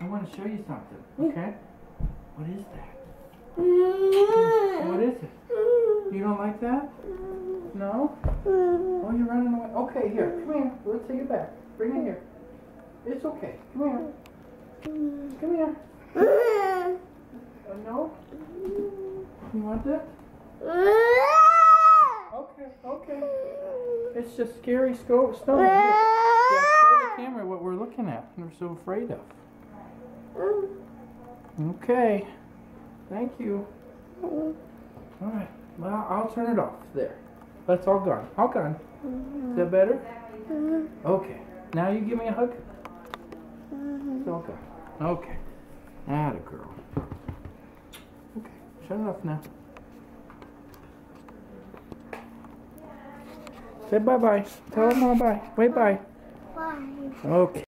I want to show you something, okay? What is that? What is it? You don't like that? No? Oh, you're running away. Okay, here, come here. Let's take it back. Bring it here. It's okay. Come here. Come here. No? You want that? Okay. It's just scary snowman. Here. Yeah, show the camera what we're looking at and we're so afraid of. Okay. Thank you. Alright. Well, I'll turn it off. There. That's all gone. All gone. Is that better? Okay. Now you give me a hug. It's all gone. Okay. Atta girl. Okay. Shut it off now. Say bye-bye. Tell them all bye. Wait, bye. Bye. Okay.